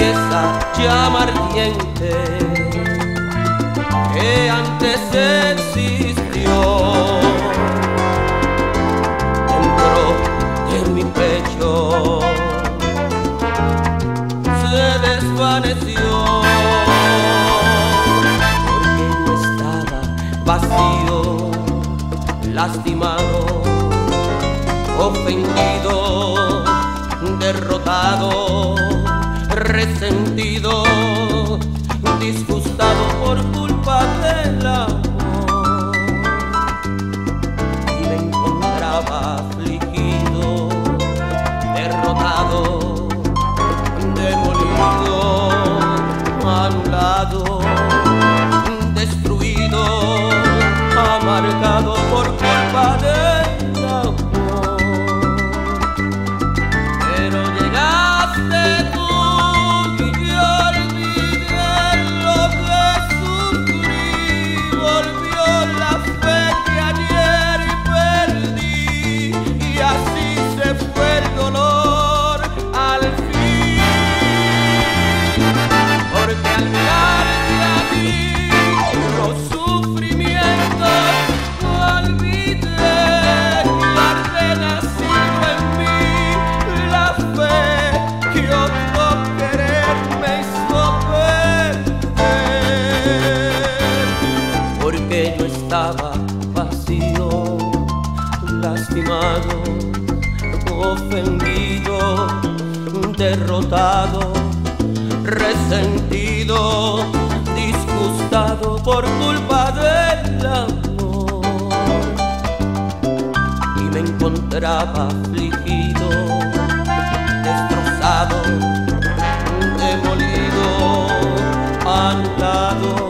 esa llama ardiente que antes existió dentro de mi pecho se desvaneció porque no estaba vacío, lastimado, ofendido, derrotado, resentido, disgustado por culpa del amor, y me encontraba afligido, derrotado, demolido, anulado, destruido, amargado por culpa del amor. Pero llegaste tú y yo olvidé lo que sufrí. Volvió la fe que ayer perdí y así se fue el dolor al fin. Porque al mirarte a ti los sufrimientos olvidé y ha renacido en mí la fe que otro querer me hizo perder. Porque yo estaba vacío, lastimado, ofendido, derrotado, resentido, disgustado por culpa del amor, y me encontraba afligido, destrozado, demolido, anulado,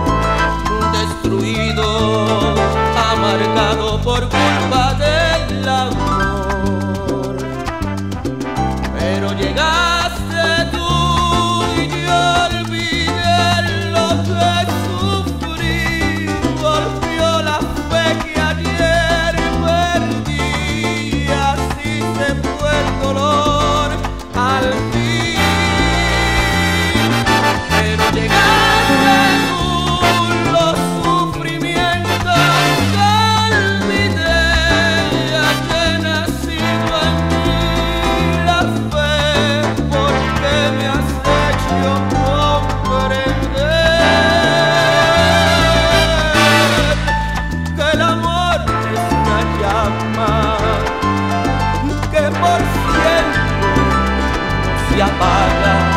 destruido, amargado por culpa del amor. Pero llegaste tú y yo olvidé lo que sufrí. Volvió la fe que ayer perdí y así se fue el dolor al fin. Pero llegaste tú, los sufrimientos olvidé, ya que nacido en mí la fe, porque me has hecho comprender que el amor es una llama que por siempre no se apaga.